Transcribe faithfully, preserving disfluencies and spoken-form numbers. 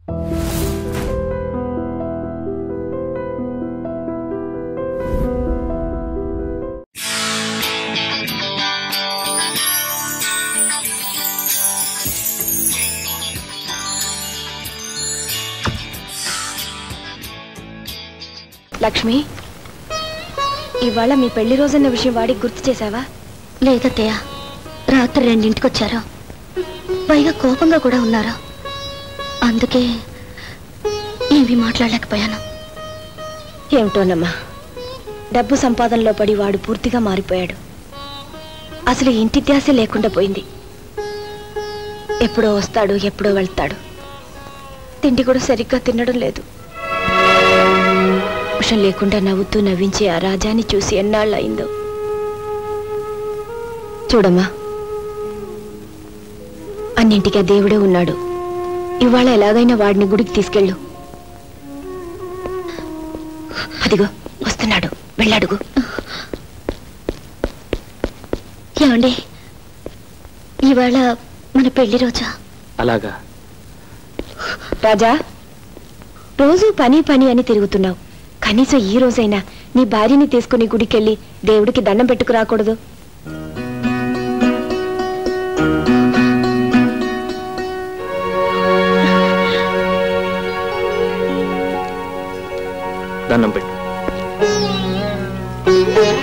లక్ష్మి, ఇవాళ మీ పెళ్లి రోజన్న విషయం వాడికి గుర్తు చేశావా? లేదత్తయ్య, రాత్రి రెండింటికి వచ్చారు. పైగా కోపంగా కూడా ఉన్నారు. అందుకే ఏమీ మాట్లాడలేకపోయాను. ఏమిటోనమ్మా, డబ్బు సంపాదనలో పడి వాడు పూర్తిగా మారిపోయాడు. అసలు ఇంటి ధ్యాస లేకుండా పోయింది. ఎప్పుడో వస్తాడు, ఎప్పుడో వెళ్తాడు. తిండి కూడా సరిగ్గా తినడం లేదు. విషం లేకుండా నవ్వుతూ నవ్వించే ఆ రాజాని చూసి ఎన్నాళ్ళు అయిందో. చూడమ్మా, అన్నింటికీ ఆ దేవుడే ఉన్నాడు. ఇవాళ ఎలాగైనా వాడిని గుడికి తీసుకెళ్ళు. అదిగో వస్తున్నాడు, వెళ్ళాడుగు. ఏమండి, ఇవాళ మన పెళ్లి రోజా? అలాగా. రాజా, రోజు పని పని అని తిరుగుతున్నావు. కనీసం ఈ రోజైనా నీ భార్యని తీసుకుని గుడికెళ్ళి దేవుడికి దండం పెట్టుకు రాకూడదు? దండం పెట్టు.